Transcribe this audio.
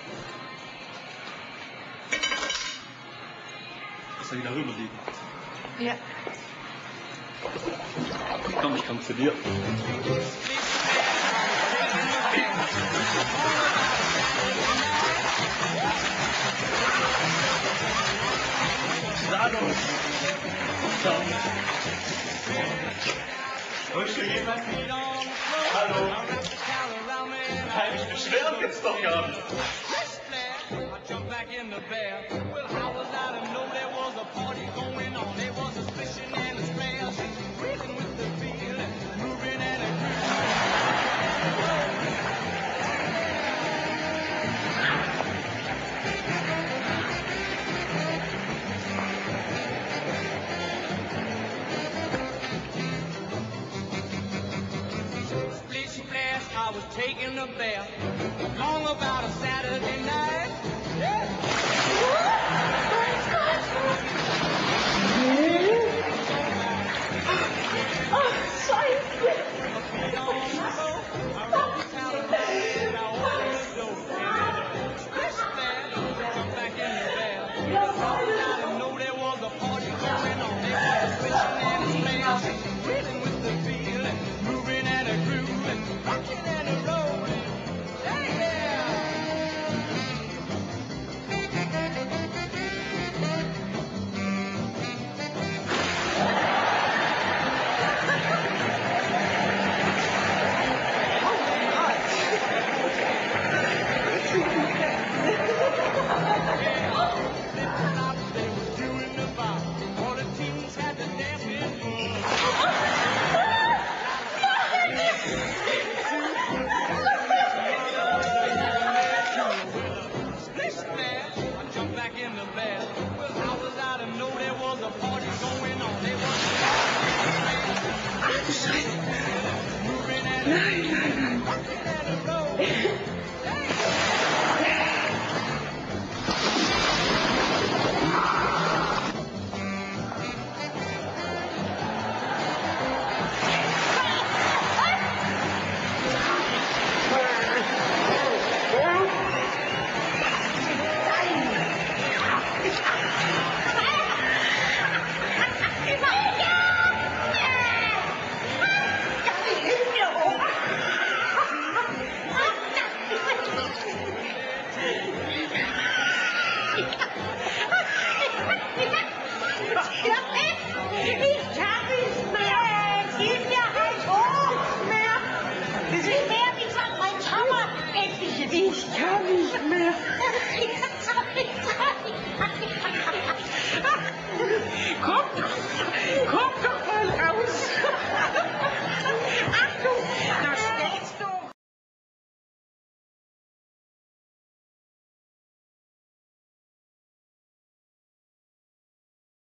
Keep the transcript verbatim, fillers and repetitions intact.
Dass er wieder rüber liegen. Ja. Komm, ich komm zu dir. Hallo. Hörst du jemand? Hallo. Heimlich beschweren gibt's doch gar nicht. I was taking a bath long about a Saturday night. Yeah. Oh, Scheiße. Nein, nein, nein. Ja.